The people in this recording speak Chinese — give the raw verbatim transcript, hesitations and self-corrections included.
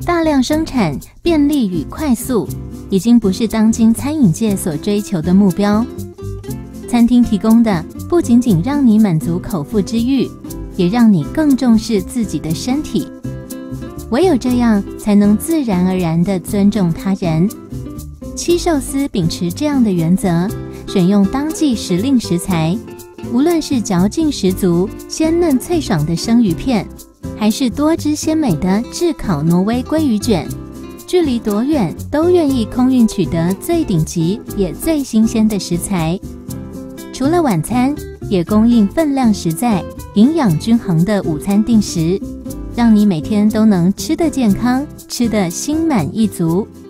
大量生产、便利与快速，已经不是当今餐饮界所追求的目标。餐厅提供的不仅仅让你满足口腹之欲，也让你更重视自己的身体。唯有这样，才能自然而然地尊重他人。七寿司秉持这样的原则，选用当季时令食材，无论是嚼劲十足、鲜嫩脆爽的生鱼片，还是多汁鲜美的炙烤挪威鲑鱼卷，距离多远都愿意空运取得最顶级也最新鲜的食材。除了晚餐，也供应分量实在、营养均衡的午餐定时，让你每天都能吃得健康，吃得心满意足。